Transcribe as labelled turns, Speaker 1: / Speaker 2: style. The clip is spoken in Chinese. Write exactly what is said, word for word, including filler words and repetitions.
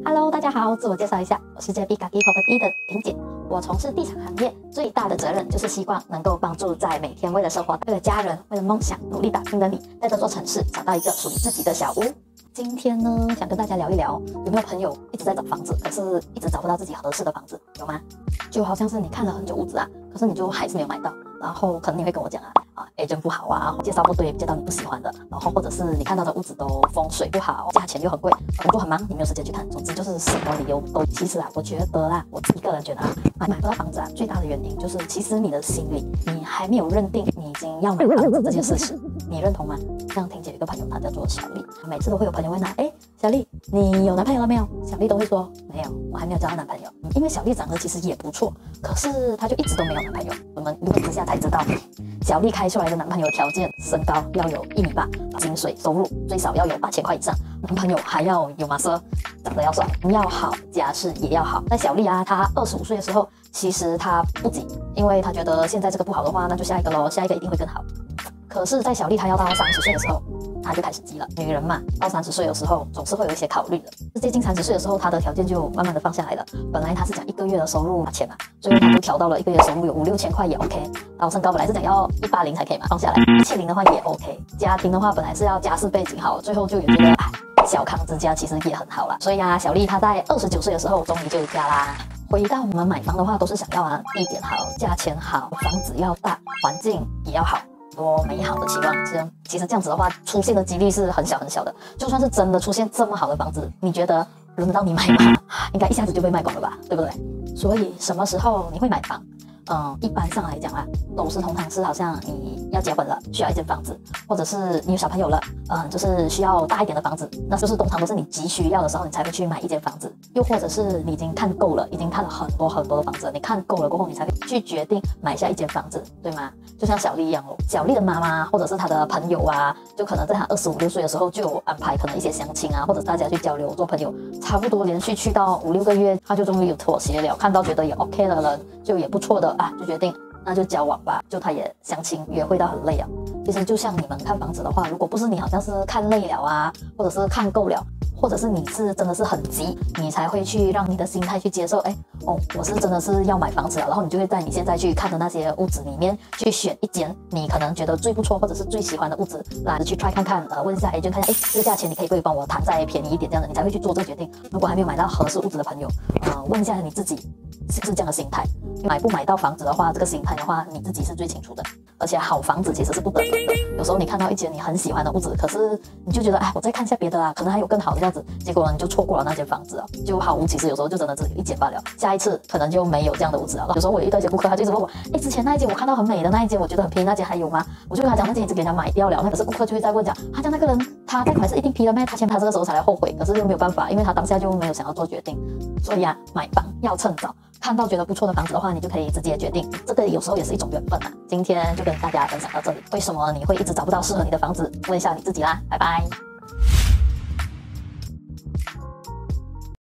Speaker 1: Hello， 大家好，自我介绍一下，我是 J B Gagi Property 的婷姐。我从事地产行业，最大的责任就是希望能够帮助在每天为了生活、为了家人、为了梦想努力打拼的你，在这座城市找到一个属于自己的小屋。今天呢，想跟大家聊一聊，有没有朋友一直在找房子，可是一直找不到自己合适的房子，有吗？就好像是你看了很久屋子啊，可是你就还是没有买到，然后可能你会跟我讲啊，啊 agent 不好啊，介绍不对，介绍你不喜欢的，然后或者是你看到的屋子都风水不好，价钱又很贵，工作很忙，你没有时间去看，总之就是什么理由都。其实啊，我觉得啦，我自己个人觉得啊，买买不到房子啊，最大的原因就是其实你的心里你还没有认定你已经要买房子这件事实，你认同吗？像婷姐有一个朋友，她叫做小丽，每次都会有朋友问她，哎，小丽，你有男朋友了没有？小丽都会说没有，我还没有交到男朋友。因为小丽长得其实也不错，可是她就一直都没有男朋友。我们一问之下才知道，小丽开出来的男朋友条件，身高要有一米八，薪水收入最少要有八千块以上，男朋友还要有马色，长得要帅，要好，家世也要好。那小丽啊，她二十五岁的时候，其实她不急，因为她觉得现在这个不好的话，那就下一个咯，下一个一定会更好。可是，在小丽她要到三十岁的时候，她就开始急了。女人嘛，到三十岁的时候总是会有一些考虑的。接近三十岁的时候，她的条件就慢慢的放下来了。本来她是讲一个月的收入八千嘛，最后她就调到了一个月收入有五六千块也 OK。然后身高本来是讲要一八零才可以嘛，放下来一七零的话也 OK。家庭的话本来是要家世背景好，最后就也觉得哎，小康之家其实也很好啦。所以啊，小丽她在二十九岁的时候终于就嫁啦。回到我们买房的话，都是想要啊，地点好，价钱好，房子要大，环境也要好。多美好的期望，这样其实这样子的话，出现的几率是很小很小的。就算是真的出现这么好的房子，你觉得轮得到你买吗？应该一下子就被卖光了吧，对不对？所以什么时候你会买房？嗯，一般上来讲啊，都是通常是好像你要结婚了，需要一间房子，或者是你有小朋友了，嗯，就是需要大一点的房子，那就是通常都是你急需要的时候，你才会去买一间房子。又或者是你已经看够了，已经看了很多很多的房子，你看够了过后，你才会去决定买下一间房子，对吗？就像小丽一样哦，小丽的妈妈或者是她的朋友啊，就可能在她二十五六岁的时候就有安排可能一些相亲啊，或者大家去交流做朋友，差不多连续去到五六个月，她就终于有妥协了，看到觉得也 OK 的人，就也不错的啊，就决定那就交往吧。就她也相亲约会到很累啊。其实就像你们看房子的话，如果不是你好像是看累了啊，或者是看够了，或者是你是真的是很急，你才会去让你的心态去接受，哎，哦，我是真的是要买房子了，然后你就会在你现在去看的那些屋子里面去选一间你可能觉得最不错或者是最喜欢的屋子来去 try 看看，呃，问一下 agent 看一下，哎，这个价钱你可以不可以帮我谈再便宜一点，这样的你才会去做这个决定。如果还没有买到合适屋子的朋友，呃，问一下你自己是不是这样的心态，买不买到房子的话，这个心态的话你自己是最清楚的。而且好房子其实是不等人的，有时候你看到一间你很喜欢的屋子，可是你就觉得哎，我再看一下别的啊，可能还有更好的这样子，结果你就错过了那间房子啊，就好屋其实有时候就真的只有一间罢了，下一次可能就没有这样的屋子了。有时候我有遇到一些顾客，他就一直问我，哎，之前那一间我看到很美的那一间，我觉得很便宜，那间还有吗？我就跟他讲，那间已经给人家买掉了。那可是顾客就会再问讲，他讲那个人他贷款是一定批了咩？他签他这个时候才来后悔，可是又没有办法，因为他当下就没有想要做决定。所以啊，买房要趁早。看到觉得不错的房子的话，你就可以直接决定，这个有时候也是一种缘分啊。今天就跟大家分享到这里，为什么你会一直找不到适合你的房子？问一下你自己啦，拜拜。